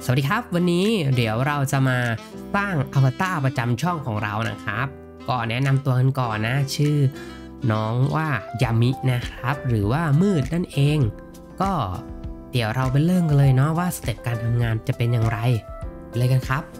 สวัสดีครับวันนี้เดี๋ยวเราจะมาสร้างอวตารประจำช่องของเรานะครับก็แนะนำตัวกันก่อนนะชื่อน้องว่ายามินะครับหรือว่ามืดนั่นเองก็เดี๋ยวเราไปเริ่มกันเลยเนาะว่าสเต็ปการทำงานจะเป็นอย่างไรเลยกันครับ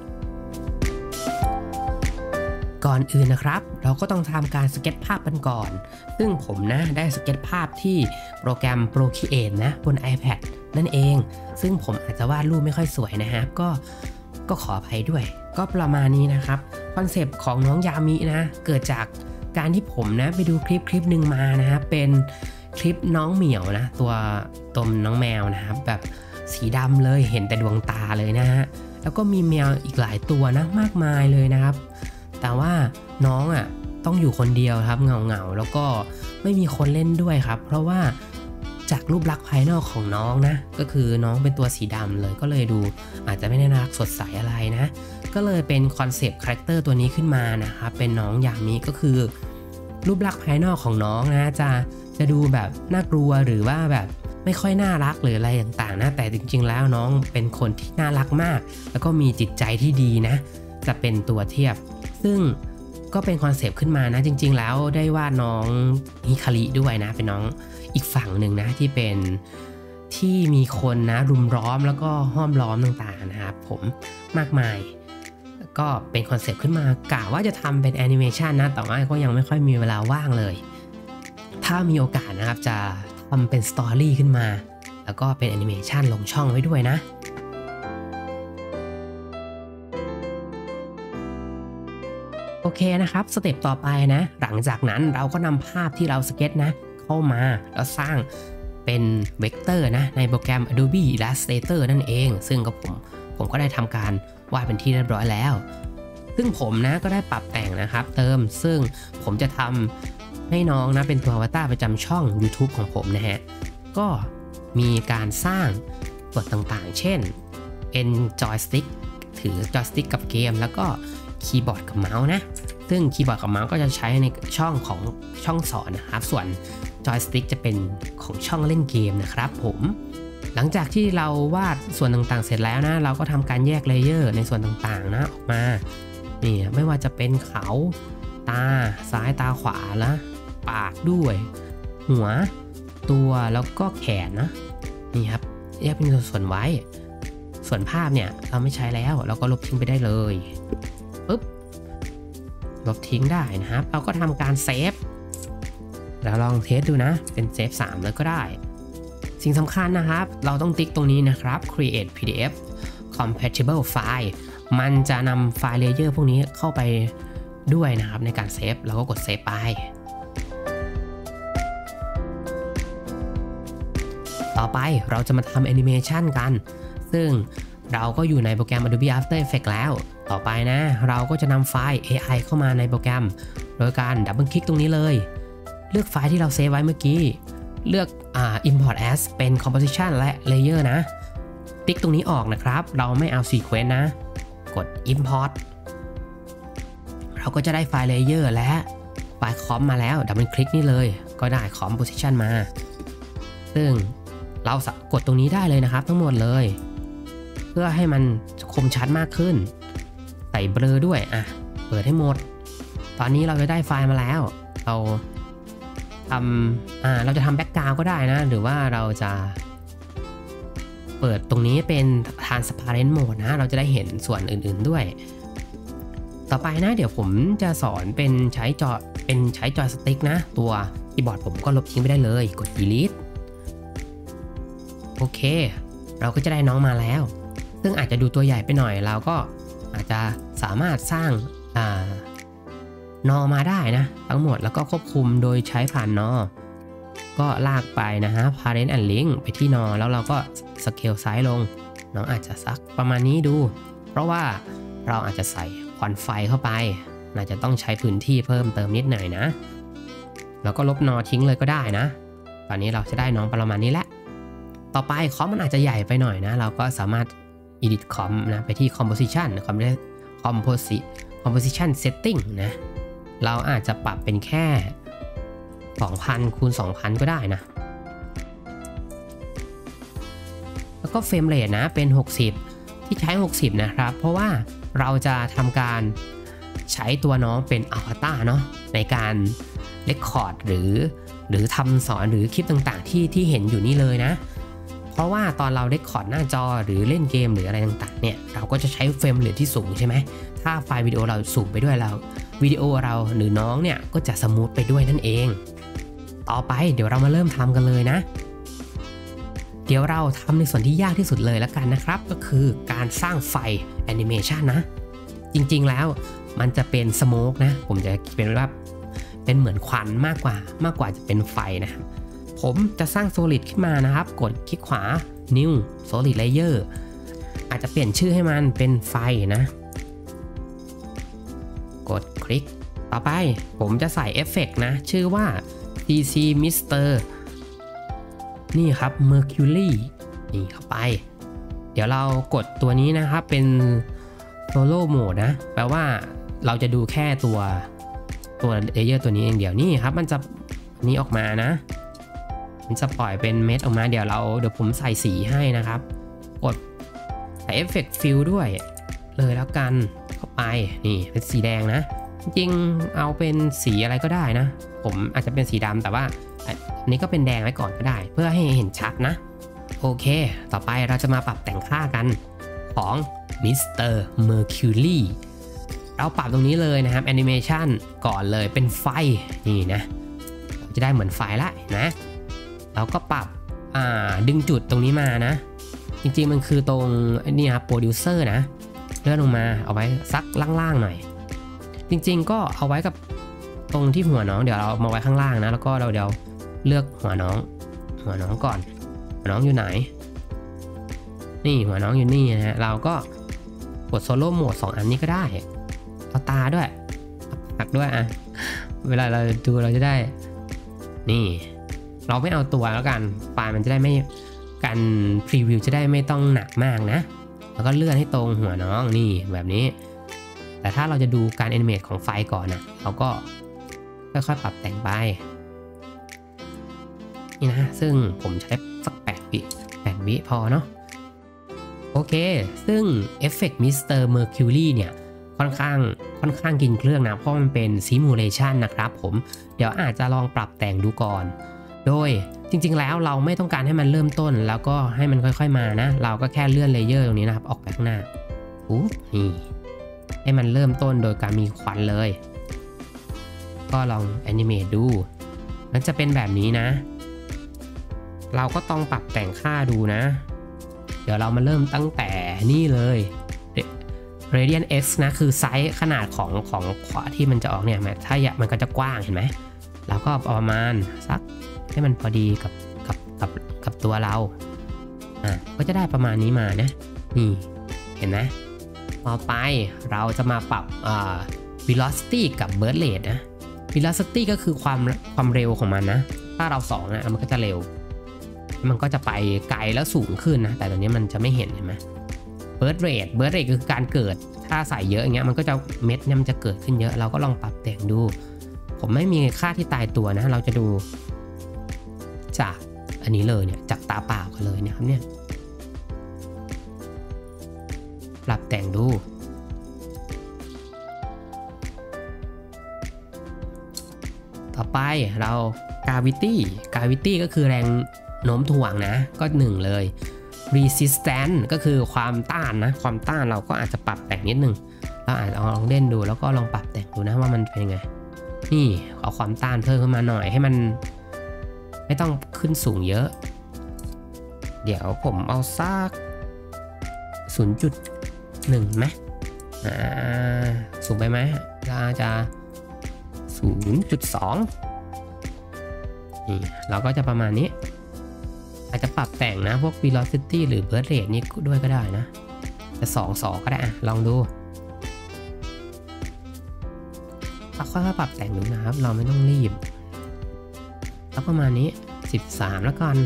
ก่อนอื่นนะครับเราก็ต้องทำการสเก็ตภาพกันก่อนซึ่งผมนะได้สเก็ตภาพที่โปรแกรม Procreate นะบน iPad นั่นเองซึ่งผมอาจจะวาดรูปไม่ค่อยสวยนะฮะก็ขออภัยด้วยก็ประมาณนี้นะครับคอนเซปต์ของน้องยามินะเกิดจากการที่ผมนะไปดูคลิปหนึ่งมานะฮะเป็นคลิปน้องเหมียวนะตัวน้องแมวนะครับแบบสีดำเลยเห็นแต่ดวงตาเลยนะฮะแล้วก็มีแมวอีกหลายตัวนะมากมายเลยนะครับแต่ว่าน้องอ่ะต้องอยู่คนเดียวครับเงาแล้วก็ไม่มีคนเล่นด้วยครับเพราะว่าจากรูปลักษณ์ภายนอกของน้องนะก็คือน้องเป็นตัวสีดำเลยก็เลยดูอาจจะไม่ได้น่ารักสดใสอะไรนะก็เลยเป็นคอนเซปต์คาแรคเตอร์ตัวนี้ขึ้นมานะครับเป็นน้องยามิก็คือรูปลักษณ์ภายนอกของน้องนะจะดูแบบน่ากลัวหรือว่าแบบไม่ค่อยน่ารักหรืออะไรต่างๆนะแต่จริงๆแล้วน้องเป็นคนที่น่ารักมากแล้วก็มีจิตใจที่ดีนะจะเป็นตัวเทียบซึ่งก็เป็นคอนเซปต์ขึ้นมานะจริงๆแล้วได้วาดน้องฮิคาริด้วยนะเป็นน้องอีกฝั่งหนึ่งนะที่เป็นที่มีคนนะรุมล้อมแล้วก็ห้อมล้อมต่างๆนะครับผมมากมายก็เป็นคอนเซปต์ขึ้นมากะว่าจะทำเป็นแอนิเมชันนะแต่ว่าก็ยังไม่ค่อยมีเวลาว่างเลยถ้ามีโอกาสนะครับจะทำเป็นสตอรี่ขึ้นมาแล้วก็เป็นแอนิเมชันลงช่องไว้ด้วยนะโอเคนะครับสเต็ปต่อไปนะหลังจากนั้นเราก็นำภาพที่เราสเก็ตนะเข้ามาแล้วสร้างเป็นเวกเตอร์นะในโปรแกรม Adobe Illustrator นั่นเองซึ่งก็ผมก็ได้ทำการวาดเป็นที่เรียบร้อยแล้วซึ่งผมนะก็ได้ปรับแต่งนะครับเติมซึ่งผมจะทำให้น้องนะเป็นตัวอวตารประจำช่อง YouTube ของผมนะฮะก็มีการสร้างส่วนต่างๆเช่นเป็นจอยสติ๊กถือจอยสติ๊กกับเกมแล้วก็คีย์บอร์ดกับเมาส์นะซึ่งคีย์บอร์ดกับเมาส์ก็จะใช้ในช่องสอนนะครับส่วนจอยสติ๊กจะเป็นของช่องเล่นเกมนะครับผมหลังจากที่เราวาดส่วนต่างๆเสร็จแล้วนะเราก็ทำการแยกเลเยอร์ในส่วนต่างๆนะออกมานี่ไม่ว่าจะเป็นเขาตาซ้ายตาขวาแล้วปากด้วยหัวตัวแล้วก็แขนนะนี่ครับแยกเป็นส่วนไว้ส่วนภาพเนี่ยเราไม่ใช้แล้วเราก็ลบทิ้งไปได้เลยปึ๊บลบทิ้งได้นะครับเราก็ทำการเซฟแล้วลองเทสดูนะเป็นเซฟ3เลยก็ได้สิ่งสำคัญนะครับเราต้องติ๊กตรงนี้นะครับ create pdf compatible file มันจะนำไฟล์เลเยอร์พวกนี้เข้าไปด้วยนะครับในการเซฟเราก็กดเซฟไปต่อไปเราจะมาทำแอนิเมชันกันซึ่งเราก็อยู่ในโปรแกรม Adobe After Effects แล้วต่อไปนะเราก็จะนำไฟล์ AI เข้ามาในโปรแกรมโดยการดับเบิลคลิกตรงนี้เลยเลือกไฟล์ที่เราเซฟไว้เมื่อกี้เลือกimport as เป็น composition และ layer นะติ๊กตรงนี้ออกนะครับเราไม่เอา sequence นะกด import เราก็จะได้ไฟล์ layer และไฟล์ comp มาแล้วดับเบิลคลิกนี่เลยก็ได้ composition มาซึ่งเรากดตรงนี้ได้เลยนะครับทั้งหมดเลยเพื่อให้มันคมชัดมากขึ้นใส่เบลอด้วยเปิดให้หมดตอนนี้เราจะได้ไฟล์มาแล้วเราจะทำแบ็กกราวด์ก็ได้นะหรือว่าเราจะเปิดตรงนี้เป็น transparent mode นะเราจะได้เห็นส่วนอื่นๆด้วยต่อไปนะเดี๋ยวผมจะสอนเป็นใช้จอยสติ๊กนะตัวคีย์บอร์ดผมก็ลบทิ้งไปได้เลยกด delete โอเคเราก็จะได้น้องมาแล้วซึ่งอาจจะดูตัวใหญ่ไปหน่อยเราก็อาจจะสามารถสร้างนอมาได้นะทั้งหมดแล้วก็ควบคุมโดยใช้ผ่านนอก็ลากไปนะฮะ parent and link ไปที่นอแล้วเราก็สเกลไซส์ลงน้องอาจจะสักประมาณนี้ดูเพราะว่าเราอาจจะใส่ควันไฟเข้าไปอาจจะต้องใช้พื้นที่เพิ่มเติมนิดหน่อยนะแล้วก็ลบนอทิ้งเลยก็ได้นะตอนนี้เราจะได้น้องประมาณนี้แหละต่อไปคอมมันอาจจะใหญ่ไปหน่อยนะเราก็สามารถ edit com นะไปที่ composition setting นะเราอาจจะปรับเป็นแค่ 2,000 คูณ 2,000 ก็ได้นะแล้วก็เฟรมเรทนะเป็น60 ที่ใช้60นะครับเพราะว่าเราจะทำการใช้ตัวน้องเป็นอวตารเนาะในการเรคคอร์ดหรือทำสอนหรือคลิปต่างๆที่เห็นอยู่นี่เลยนะเพราะว่าตอนเราเรคคอร์ดหน้าจอหรือเล่นเกมหรืออะไรต่างๆเนี่ยเราก็จะใช้เฟรมเรทที่สูงใช่ไหมถ้าไฟล์วิดีโอเราสูงไปด้วยเราวิดีโอเราหรือน้องเนี่ยก็จะสมูทไปด้วยนั่นเองต่อไปเดี๋ยวเรามาเริ่มทำกันเลยนะเดี๋ยวเราทำในส่วนที่ยากที่สุดเลยแล้วกันนะครับก็คือการสร้างไฟแอนิเมชันนะจริงๆแล้วมันจะเป็นสโมกนะผมจะเป็นว่าเป็นเหมือนควันมากกว่าจะเป็นไฟนะครับผมจะสร้าง Solid ขึ้นมานะครับกดคลิกขวา New Solid Layer อาจจะเปลี่ยนชื่อให้มันเป็นไฟนะกดคลิกต่อไปผมจะใส่เอฟเฟกต์นะชื่อว่า DC Mister นี่ครับ Mercury นี่เข้าไปเดี๋ยวเรากดตัวนี้นะครับเป็น Solo Mode นะแปลว่าเราจะดูแค่ตัวเลเยอร์ตัวนี้เองเดี๋ยวนี่ครับมันจะนี้ออกมานะมันจะปล่อยเป็นเม็ดออกมาเดี๋ยวผมใส่สีให้นะครับกดใส่เอฟเฟกต์ฟิลด้วยเลยแล้วกันเข้าไปนี่เป็นสีแดงนะจริงๆเอาเป็นสีอะไรก็ได้นะผมอาจจะเป็นสีดำแต่ว่าอันนี้ก็เป็นแดงไว้ก่อนก็ได้เพื่อให้เห็นชัดนะโอเคต่อไปเราจะมาปรับแต่งค่ากันของ Mr. Mercury เราปรับตรงนี้เลยนะครับแอนิเมชันก่อนเลยเป็นไฟนี่นะจะได้เหมือนไฟละนะเราก็ปรับดึงจุดตรงนี้มานะจริงๆมันคือตรงนี่ครับโปรดิวเซอร์นะเลื่อนลงมาเอาไว้ซักล่างๆหน่อยจริงๆก็เอาไว้กับตรงที่หัวน้องเดี๋ยวเรามาไว้ข้างล่างนะแล้วก็เดี๋ยวเลือกหัวน้องก่อนหัวน้องอยู่ไหนนี่หัวน้องอยู่นี่นะฮะเราก็กดโซโล่โหมด2อันนี้ก็ได้เอาตาด้วยหักด้วยเวลาเราดูเราจะได้นี่เราไม่เอาตัวแล้วกันไฟล์มันจะได้ไม่การพรีวิวจะได้ไม่ต้องหนักมากนะแล้วก็เลื่อนให้ตรงหัวน้องนี่แบบนี้แต่ถ้าเราจะดูการแอนิเมตของไฟล์ก่อนนะเราก็ค่อยๆปรับแต่งไปนี่นะซึ่งผมใช้สัก8 วิพอเนาะโอเคซึ่งเอฟเฟกต์ Mr. Mercury เนี่ยค่อนข้างกินเครื่องนะเพราะมันเป็นซิมูเลชันนะครับผมเดี๋ยวอาจจะลองปรับแต่งดูก่อนโดยจริงๆแล้วเราไม่ต้องการให้มันเริ่มต้นแล้วก็ให้มันค่อยๆมานะเราก็แค่เลื่อนเลเยอร์ตรงนี้นะครับออกไปข้างหน้านี่ให้มันเริ่มต้นโดยการมีควันเลยก็ลองแอนิเมตดูมันจะเป็นแบบนี้นะเราก็ต้องปรับแต่งค่าดูนะเดี๋ยวเรามาเริ่มตั้งแต่นี่เลย Radiant X นะคือไซส์ขนาดของขวาที่มันจะออกเนี่ยถ้าอยากมันก็จะกว้างเห็นไหมเราก็ประมาณสักให้มันพอดีกับตัวเราก็จะได้ประมาณนี้มานะนี่เห็นไหมต่อไปเราจะมาปรับvelocity กับ burst rate นะ velocity ก็คือความเร็วของมันนะถ้าเรา2นะมันก็จะเร็วมันก็จะไปไกลแล้วสูงขึ้นนะแต่ตอนนี้มันจะไม่เห็นไหมburst rate คือการเกิดถ้าใส่เยอะอย่างเงี้ยมันก็จะเม็ดเนี่ยมันจะเกิดขึ้นเยอะเราก็ลองปรับแต่งดูผมไม่มีค่าที่ตายตัวนะเราจะดูจากอันนี้เลยเนี่ยจากตาเปล่ากันเลยเนี่ยครับเนี่ยปรับแต่งดูต่อไปเรา gravity ก็คือแรงโน้มถ่วงนะก็1เลย resistance ก็คือความต้านนะความต้านเราก็อาจจะปรับแต่งนิดนึงเราอาจจะลองเล่นดูแล้วก็ลองปรับแต่งดูนะว่ามันเป็นไงนี่เอาความต้านเพิ่มขึ้นมาหน่อยให้มันไม่ต้องขึ้นสูงเยอะเดี๋ยวผมเอาสัก 0.1 ไหมสูงไปไหมเราจะ 0.2 นี่เราก็จะประมาณนี้อาจจะปรับแต่งนะพวก velocity หรือ burst rate นี่ด้วยก็ได้นะจะ2 ก็ได้ลองดูค่อยๆปรับแต่งดูนะครับเราไม่ต้องรีบแล้วประมาณนี้13แล้วกัน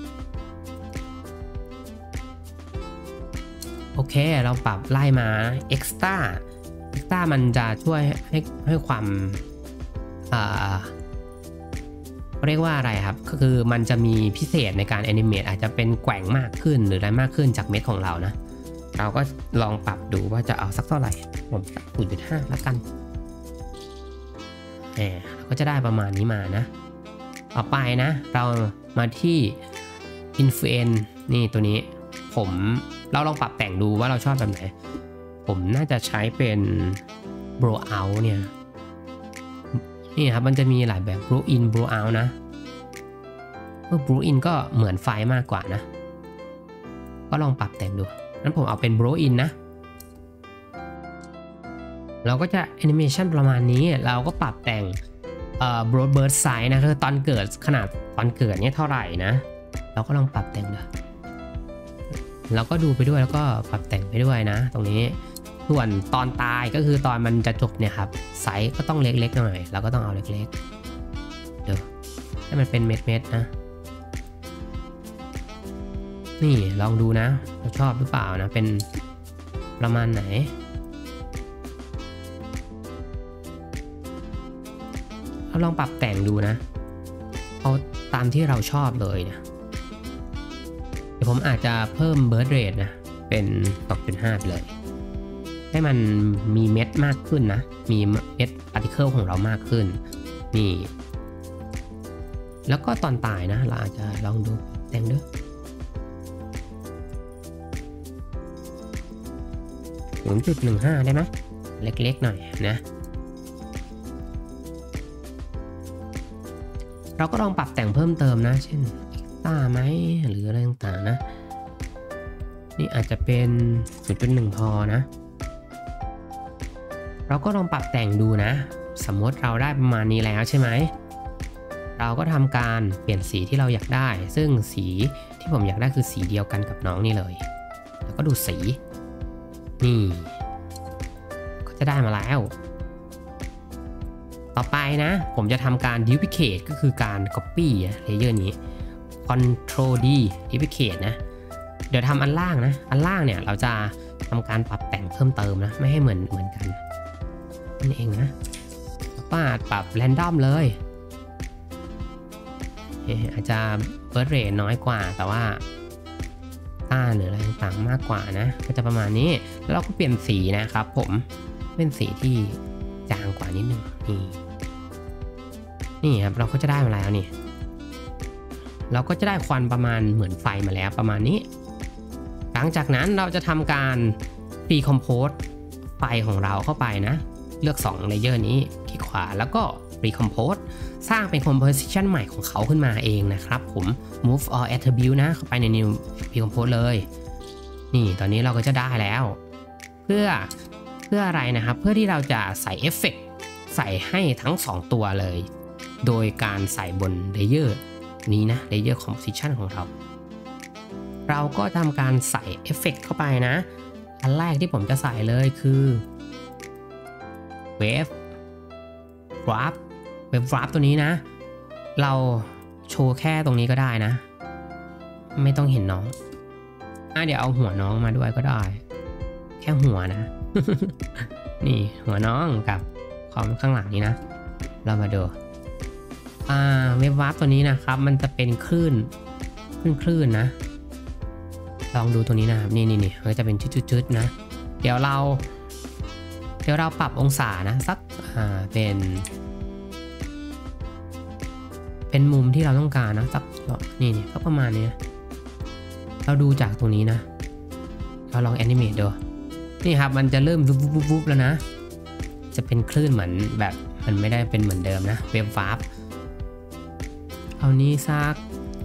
โอเคเราปรับไล่มา extra มันจะช่วยให้ความเรียกว่าอะไรครับก็คือมันจะมีพิเศษในการแอนิเมตอาจจะเป็นแกว่งมากขึ้นหรืออะไรมากขึ้นจากเม็ดของเรานะเราก็ลองปรับดูว่าจะเอาสักเท่าไหร่ผมสัก 0.5 แล้วกันเราก็จะได้ประมาณนี้มานะต่อไปนะเรามาที่ Influence นี่ตัวนี้เราลองปรับแต่งดูว่าเราชอบแบบไหนผมน่าจะใช้เป็น Blow Out เนี่ยนี่ครับมันจะมีหลายแบบ Blow In Blow Out นะBlow In ก็เหมือนไฟมากกว่านะก็ลองปรับแต่งดูนั้นผมเอาเป็น Blow In นะเราก็จะแอนิเมชันประมาณนี้เราก็ปรับแต่งBlow Burst Size นะคือตอนเกิดขนาดตอนเกิดเนี่ยเท่าไหร่นะเราก็ลองปรับแต่งดูเราก็ดูไปด้วยแล้วก็ปรับแต่งไปด้วยนะตรงนี้ส่วนตอนตายก็คือตอนมันจะจบเนี่ยครับไซส์ก็ต้องเล็กๆหน่อยเราก็ต้องเอาเล็กๆเดี๋ยวให้มันเป็นเม็ดๆนะนี่ลองดูนะเราชอบหรือเปล่านะเป็นประมาณไหนเราลองปรับแต่งดูนะเอาตามที่เราชอบเลยนะเดี๋ยวผมอาจจะเพิ่ม Birth Rate นะเป็น 2.5 ไปเลยให้มันมีเม็ดมากขึ้นนะมีเม็ดพาร์ติเคิลของเรามากขึ้นนี่แล้วก็ตอนตายนะเราอาจจะลองดูแต่งด้วย 0.15 ได้ไหมเล็กๆหน่อยนะเราก็ลองปรับแต่งเพิ่มเติมนะเช่นต้าไหมหรืออะไรต่างๆนะนี่อาจจะเป็น 0.1 พอนะเราก็ลองปรับแต่งดูนะสมมติเราได้ประมาณนี้แล้วใช่ไหมเราก็ทำการเปลี่ยนสีที่เราอยากได้ซึ่งสีที่ผมอยากได้คือสีเดียวกันกับน้องนี่เลยแล้วก็ดูสีนี่ก็จะได้มาแล้วต่อไปนะผมจะทำการ duplicate ก็คือการ copy เลเยอร์นี้ Ctrl D duplicate นะเดี๋ยวทำอันล่างนะอันล่างเนี่ยเราจะทำการปรับแต่งเพิ่มเติมนะไม่ให้เหมือนกันนั่นเองนะปรับ random เลยอาจจะ birth rate น้อยกว่าแต่ว่าหรืออะไรต่างๆมากกว่านะก็จะประมาณนี้แล้วเราก็เปลี่ยนสีนะครับผมเป็นสีที่จางกว่านิดนึงนี่ครับเราก็จะได้มาแล้วนี่เราก็จะได้ควันประมาณเหมือนไฟมาแล้วประมาณนี้หลังจากนั้นเราจะทำการ pre-compose ไฟของเราเข้าไปนะเลือก2เลเยอร์นี้คลิกขวาแล้วก็ pre-compose สร้างเป็น composition ใหม่ของเขาขึ้นมาเองนะครับผม move all attribute นะเข้าไปใน new pre-compose เลยนี่ตอนนี้เราก็จะได้แล้วเพื่ออะไรนะครับเพื่อที่เราจะใส่เอฟเฟกต์ใส่ให้ทั้ง2ตัวเลยโดยการใส่บนเลเยอร์นี้นะเลเยอร์ composition ของเราก็ทำการใส่เอฟเฟกต์เข้าไปนะอันแรกที่ผมจะใส่เลยคือ wave wrap ตัวนี้นะเราโชว์แค่ตรงนี้ก็ได้นะไม่ต้องเห็นน้องเดี๋ยวเอาหัวน้องมาด้วยก็ได้แค่หัวนะ นี่หัวน้องกับคอมข้างหลังนี้นะเรามาดูเว็บวาร์ปตัวนี้นะครับมันจะเป็นคลื่นนะลองดูตัวนี้นะครับนี่มันจะเป็นจุดๆนะเดี๋ยวเราปรับองศานะสักเป็นมุมที่เราต้องการนะสักนี่ก็ประมาณนี้เราดูจากตรงนี้นะเราลองแอนิเมตดูนี่ครับมันจะเริ่มวุบแล้วนะจะเป็นคลื่นเหมือนแบบมันไม่ได้เป็นเหมือนเดิมนะเว็บวาร์ปเอานี้สัก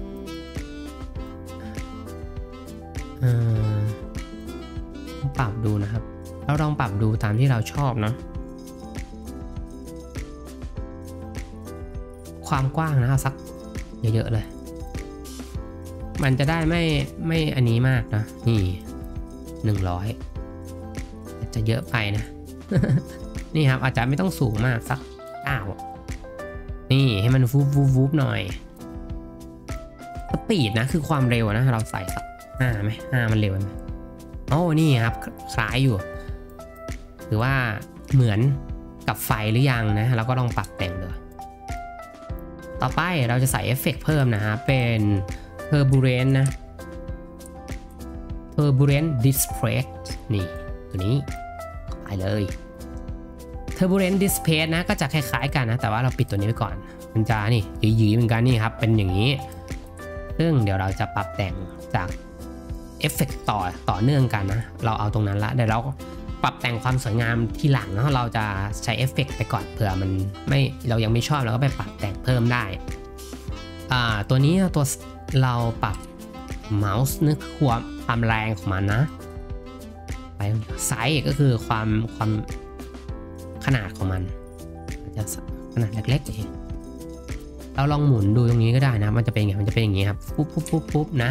ปรับดูนะครับเราลองปรับดูตามที่เราชอบเนาะความกว้างนะเอาสักเยอะๆเลยมันจะได้ไม่อันนี้มากนะนี่100จะเยอะไปนะ นี่ครับอาจจะไม่ต้องสูงมากสัก9นี่ให้มันวูบหน่อยสปีดนะคือความเร็วนะเราใส่สัก5ไหม5มันเร็วไหมโอ้นี่ครับคล้ายอยู่หรือว่าเหมือนกับไฟหรือยังนะเราก็ลองปรับแต่งดูต่อไปเราจะใส่เอฟเฟกต์เพิ่มนะฮะเป็น Turbulence นะ Turbulent Display นี่ตัวนี้ไปเลย Turbulent Display นะก็จะคล้ายๆกันนะแต่ว่าเราปิดตัวนี้ไว้ก่อนมันจะนี่หยีๆเหมือนกันนี่ครับเป็นอย่างนี้ซึ่งเดี๋ยวเราจะปรับแต่งจากเอฟเฟกต์ต่อเนื่องกันนะเราเอาตรงนั้นละเดี๋ยวเราปรับแต่งความสวยงามที่หลังเนาะเราจะใช้เอฟเฟกต์ไปก่อนเผื่อมันไม่เรายังไม่ชอบเราก็ไปปรับแต่งเพิ่มได้ตัวนี้ตัวเราปรับเมาส์นึกความแรงของมันนะไปไซส์ก็คือความขนาดของมันจะขนาดเล็กๆเองเราลองหมุนดูตรงนี้ก็ได้นะมันจะเป็นไงมันจะเป็นอย่างนี้ครับปุ๊บนะ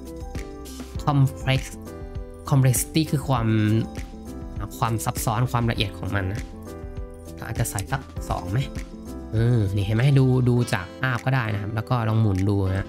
complexity คือความซับซ้อนความละเอียดของมันนะอาจจะใส่สัก2ไหมนี่เห็นไหมดูจากภาพก็ได้นะครับแล้วก็ลองหมุนดูนะ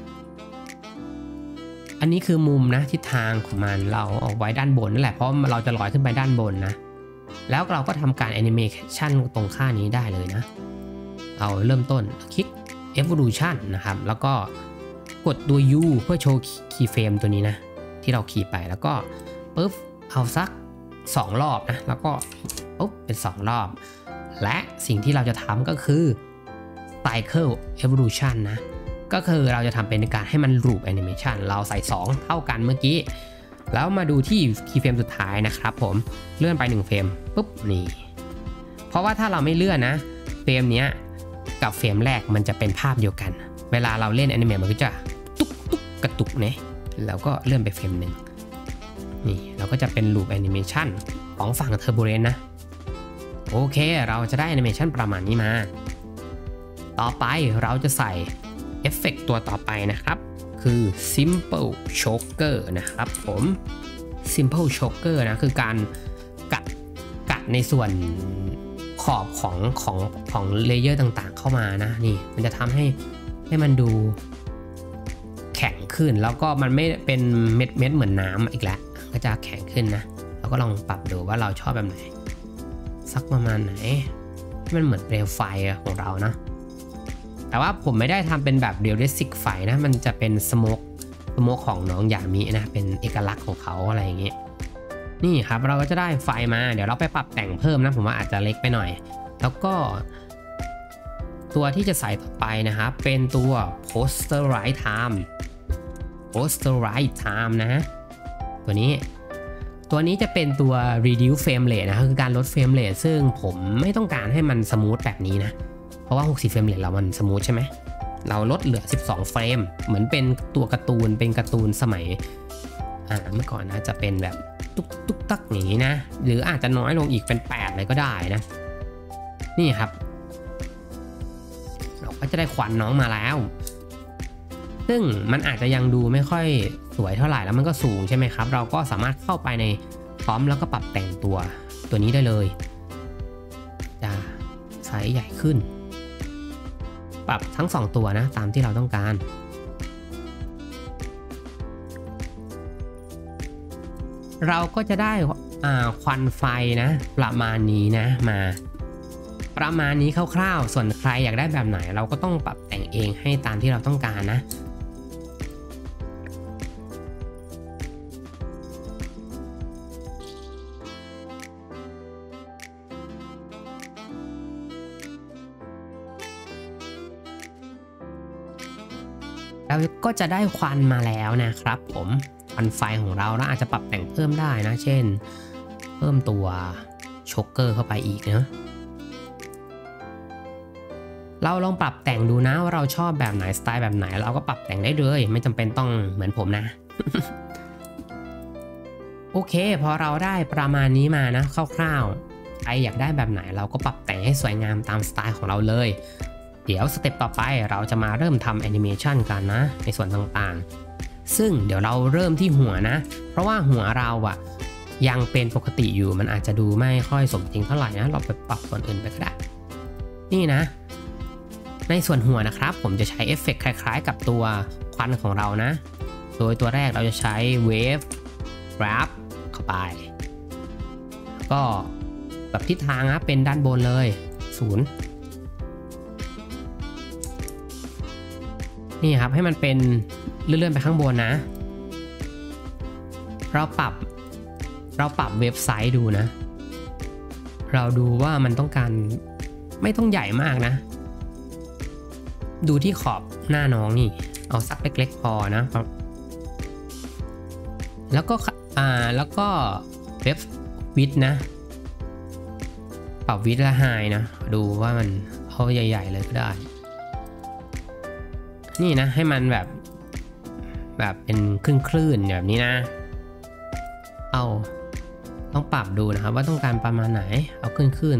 อันนี้คือมุมนะทิศทางของมันเราเอาไว้ด้านบนนั่นแหละเพราะเราจะลอยขึ้นไปด้านบนนะแล้วเราก็ทำการแอนิเมชันตรงค่านี้ได้เลยนะเอาเริ่มต้นคลิก evolution นะครับแล้วก็กดตัว U เพื่อโชว์คีย์เฟรมตัวนี้นะที่เราคีย์ไปแล้วก็ปุ๊บเอาสัก2 รอบนะแล้วก็ปุ๊บเป็น2 รอบและสิ่งที่เราจะทำก็คือ cycle evolution นะก็คือเราจะทำเป็นการให้มัน loop animation เราใส่2เท่ากันเมื่อกี้แล้วมาดูที่คีย์เฟรมสุดท้ายนะครับผมเลื่อนไป1เฟรมปุ๊บนี่เพราะว่าถ้าเราไม่เลื่อนนะเฟรมเนี้ยกับเฟรมแรกมันจะเป็นภาพเดียวกันเวลาเราเล่นแอนิเมะมันก็จะตุ๊กกระตุกเนี่ยแล้วก็เลื่อนไปเฟรม1นี่เราก็จะเป็น loop animation ของฝั่ง Turbulent นะโอเคเราจะได้แอนิเมชันประมาณนี้มาต่อไปเราจะใส่เอฟเฟกต์ตัวต่อไปนะครับคือ Simple Choker นะครับผม Simple Choker นะคือการกัดในส่วนขอบของเลเยอร์ต่างๆเข้ามานะนี่มันจะทำให้มันดูแข็งขึ้นแล้วก็มันไม่เป็นเม็ดเหมือนน้ำอีกแล้วก็จะแข็งขึ้นนะเราก็ลองปรับดูว่าเราชอบแบบไหนสักประมาณไหนที่มันเหมือนเปลวไฟของเรานะแต่ว่าผมไม่ได้ทำเป็นแบบเรียลลิสติกไฟนะมันจะเป็นสโมกของน้องยามินะเป็นเอกลักษณ์ของเขาอะไรอย่างเงี้ยนี่ครับเราก็จะได้ไฟมาเดี๋ยวเราไปปรับแต่งเพิ่มนะผมว่าอาจจะเล็กไปหน่อยแล้วก็ตัวที่จะใส่ต่อไปนะครับเป็นตัว Posterize Time นะตัวนี้จะเป็นตัว reduce frame rate นะคือการลดเฟรมเรทซึ่งผมไม่ต้องการให้มันสมูทแบบนี้นะเพราะว่า60เฟรมเรทเรามันสมูทใช่ไหมเราลดเหลือ12เฟรมเหมือนเป็นตัวการ์ตูนสมัยเมื่อก่อนนะจะเป็นแบบตุ๊กตักอย่างนี้นะหรืออาจจะน้อยลงอีกเป็น8เลยก็ได้นะนี่ครับเราก็จะได้ควันน้องมาแล้วซึ่งมันอาจจะยังดูไม่ค่อยสวยเท่าไหร่แล้วมันก็สูงใช่ไหมครับเราก็สามารถเข้าไปในพร้อมแล้วก็ปรับแต่งตัวนี้ได้เลยจะไซส์ใหญ่ขึ้นปรับทั้ง2ตัวนะตามที่เราต้องการเราก็จะได้ควันไฟนะประมาณนี้นะมาประมาณนี้คร่าวๆส่วนใครอยากได้แบบไหนเราก็ต้องปรับแต่งเองให้ตามที่เราต้องการนะเราก็จะได้ควันมาแล้วนะครับผมควันไฟของเราแล้วอาจจะปรับแต่งเพิ่มได้นะเช่นเพิ่มตัวโชกเกอร์เข้าไปอีกนะเราลองปรับแต่งดูนะว่าเราชอบแบบไหนสไตล์แบบไหนเราก็ปรับแต่งได้เลยไม่จำเป็นต้องเหมือนผมนะ โอเคพอเราได้ประมาณนี้มานะคร่าวๆใครอยากได้แบบไหนเราก็ปรับแต่งให้สวยงามตามสไตล์ของเราเลยเดี๋ยวสเต็ปต่อไปเราจะมาเริ่มทำแอนิเมชันกันนะในส่วนต่างๆซึ่งเดี๋ยวเราเริ่มที่หัวนะเพราะว่าหัวเรายังเป็นปกติอยู่มันอาจจะดูไม่ค่อยสมจริงเท่าไหร่นะเราไปปรับส่วนอื่นไปก็ได้นี่นะในส่วนหัวนะครับผมจะใช้เอฟเฟกต์คล้ายๆกับตัวควันของเรานะโดยตัวแรกเราจะใช้ Wave Grab เข้าไปก็แบบทิศทางนะเป็นด้านบนเลย0นี่ครับให้มันเป็นเลื่อนๆไปข้างบนนะเราปรับเว็บไซต์ดูนะเราดูว่ามันต้องการไม่ต้องใหญ่มากนะดูที่ขอบหน้าน้องนี่เอาสักเล็กๆพอนะแล้วก็เว็บวิดนะปรับวิดและไฮนะดูว่ามันเอาใหญ่ๆเลยก็ได้นี่นะให้มันแบบเป็นคลื่นแบบนี้นะต้องปรับดูนะครับว่าต้องการประมาณไหนเอาขึ้น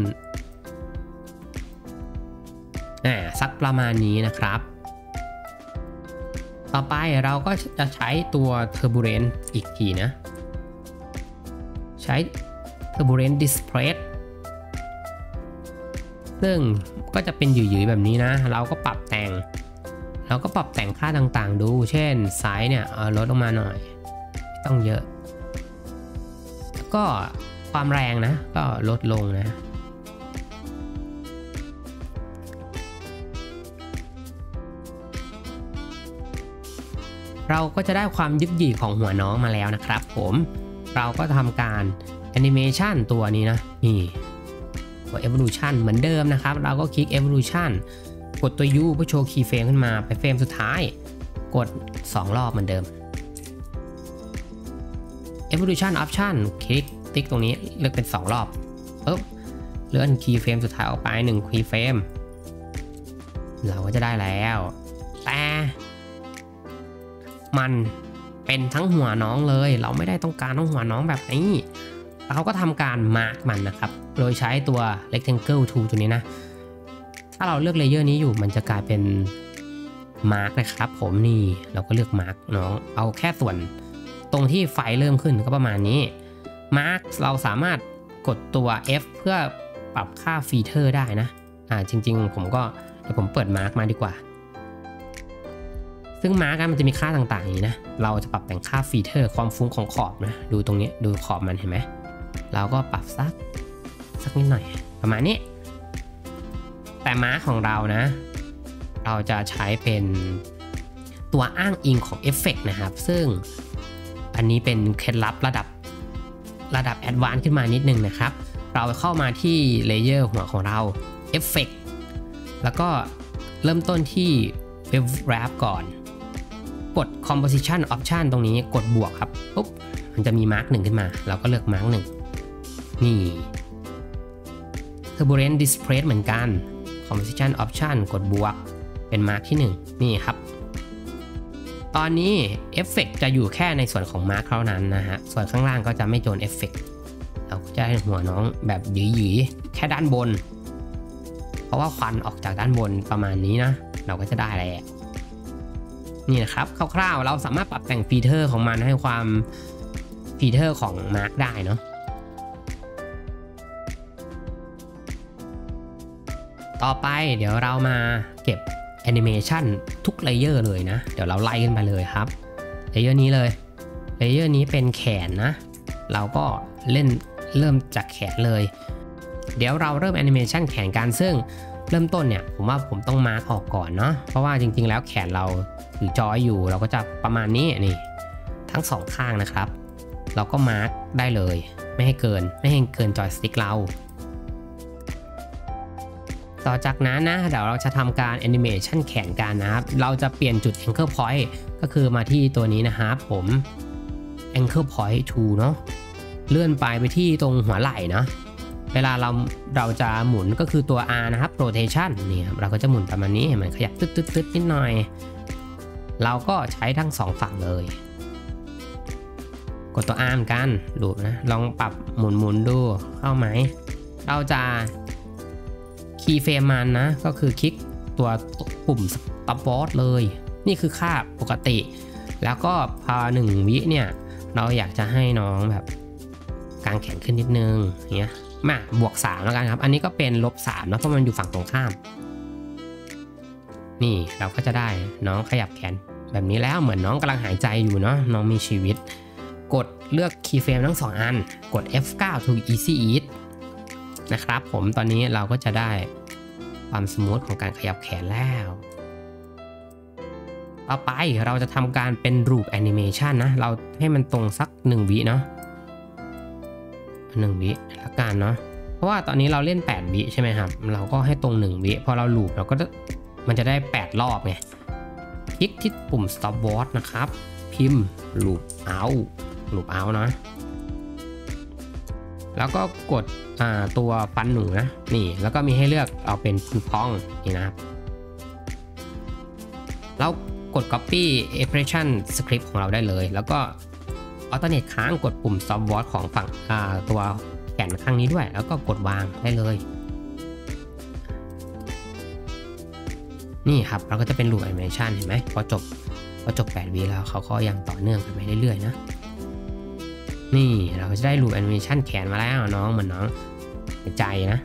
สักประมาณนี้นะครับต่อไปเราก็จะใช้ตัว Turbulent อีกทีนะใช้ Turbulent Display ซึ่งก็จะเป็นหยืดๆแบบนี้นะเราก็ปรับแต่งค่าต่างๆดูเช่นไซส์เนี่ยลดลงมาหน่อยต้องเยอะแล้วก็ความแรงนะก็ลดลงนะเราก็จะได้ความยึกหยี่ของหัวน้องมาแล้วนะครับเราก็ทำการแอนิเมชันตัวนี้นะนี่ตัว Evolution เหมือนเดิมนะครับเราก็คลิก Evolution กดตัว U เพื่อโชว์คีย์เฟรมขึ้นมาไปเฟรมสุดท้ายกด2รอบเหมือนเดิม Evolution Option คลิกติ๊กตรงนี้เลือกเป็น2รอบปุ๊บเลื่อนคีย์เฟรมสุดท้ายออกไป1คีย์เฟรมเราก็จะได้แล้วแต่มันเป็นทั้งหัวน้องเลยเราไม่ได้ต้องการทั้งหัวน้องแบบนี้เราก็ทำการมาร์กมันนะครับโดยใช้ตัว rectangle tool ตัวนี้นะถ้าเราเลือกเลเยอร์นี้อยู่มันจะกลายเป็นมาร์กนะครับนี่เราก็เลือกมาร์กน้องเอาแค่ส่วนตรงที่ไฟเริ่มขึ้นก็ประมาณนี้มาร์กเราสามารถกดตัว F เพื่อปรับค่าฟีเจอร์ได้นะจริงๆเดี๋ยวผมเปิดมาร์กมาดีกว่าซึ่งมาร์กมันจะมีค่าต่างๆอย่างนี้นะเราจะปรับแต่งค่าฟีเจอร์ความฟุ้งของขอบนะดูตรงนี้ดูขอบมันเห็นไหมเราก็ปรับสักนิดหน่อยประมาณนี้แต่มาร์กของเรานะเราจะใช้เป็นตัวอ้างอิงของเอฟเฟกต์นะครับซึ่งอันนี้เป็นเคล็ดลับระดับแอดวานซ์ขึ้นมานิดนึงนะครับเราเข้ามาที่เลเยอร์หัวของเราเอฟเฟกต์แล้วก็เริ่มต้นที่ Wave Wrap ก่อนกด Composition Option ตรงนี้กดบวกครับปุ๊บมันจะมีมาร์ก1ขึ้นมาเราก็เลือกมาร์ก1นี่ Turbulent Display เหมือนกัน Composition Option กดบวกเป็นมาร์กที่1นี่ครับตอนนี้เอฟเฟกต์จะอยู่แค่ในส่วนของมาร์กเท่านั้นนะฮะส่วนข้างล่างก็จะไม่โดนเอฟเฟกต์เราจะให้หัวน้องแบบหยืดๆแค่ด้านบนเพราะว่าควันออกจากด้านบนประมาณนี้นะเราก็จะได้แล้วนี่นะครับคร่าวๆเราสามารถปรับแต่งฟีเจอร์ของมันให้ความฟีเจอร์ของมาร์กได้เนาะต่อไปเดี๋ยวเรามาเก็บแอนิเมชันทุกเลเยอร์เลยนะเดี๋ยวเราไล่กันไปเลยครับเลเยอร์นี้เลยเลเยอร์นี้เป็นแขนนะเราก็เริ่มจากแขนเลยเดี๋ยวเราเริ่มแอนิเมชันแขนกันซึ่งเริ่มต้นเนี่ยผมว่าผมต้องมาร์กออกก่อนเนาะเพราะว่าจริงๆแล้วแขนเราถือจอยอยู่เราก็จะประมาณนี้นี่ทั้ง2ข้างนะครับเราก็มาร์กได้เลยไม่ให้เกินจอยสติ๊กเราต่อจากนั้นนะเดี๋ยวเราจะทำการแอนิเมชันแขนกันนะครับเราจะเปลี่ยนจุด Anchor Point ก็คือมาที่ตัวนี้นะครับผม Anchor Point 2 เนาะเลื่อนไปที่ตรงหัวไหล่นะเวลาเราจะหมุนก็คือตัว R นะครับ rotation นี่ครับเราก็จะหมุนประมาณนี้เหมือนขยับตึ๊ดนิดหน่อยเราก็ใช้ทั้ง2ฝั่งเลยกดตัว R กันดูนะลองปรับหมุนดูเข้าไหมเราจะคีย์เฟรมมันนะก็คือคลิกตัวปุ่ม Stop Watch เลยนี่คือค่าปกติแล้วก็พอ1 วิเนี่ยเราอยากจะให้น้องแบบกางแขนขึ้นนิดนึงอย่างเงี้ยมาบวก3แล้วกันครับอันนี้ก็เป็น-3นะเพราะมันอยู่ฝั่งตรงข้ามนี่เราก็จะได้น้องขยับแขนแบบนี้แล้วเหมือนน้องกำลังหายใจอยู่เนาะน้องมีชีวิตกดเลือกคีย์เฟรมทั้ง2อันกด F9 to Easy Ease นะครับผมตอนนี้เราก็จะได้ความสมูทของการขยับแขนแล้วต่อไปเราจะทำการเป็นรูปแอนิเมชันนะเราให้มันตรงสัก1 วิเนาะ1 วิละกันเนาะเพราะว่าตอนนี้เราเล่น8 วิใช่ไหมครับเราก็ให้ตรง1 วิพอเราลูปเราก็มันจะได้8 รอบไงคลิกที่ปุ่ม stop watch นะครับพิมพ์ loop out นะแล้วก็กดตัวฟันหนูนะนี่แล้วก็มีให้เลือกเอาเป็นพองนี่นะครับเรากด copy expression script ของเราได้เลยแล้วก็ alternate ค้างกดปุ่ม stop watch ของฝั่งตัวแก่นข้างนี้ด้วยแล้วก็กดวางได้เลยนี่ครับเราก็จะเป็น loop animation เห็นไหมพอจบ8 วิแล้วเขาก็ยังต่อเนื่องกันไปเรื่อยๆนะนี่เราจะได้ loop animation แขนมาแล้วน้องเหมือนน้องใจนะ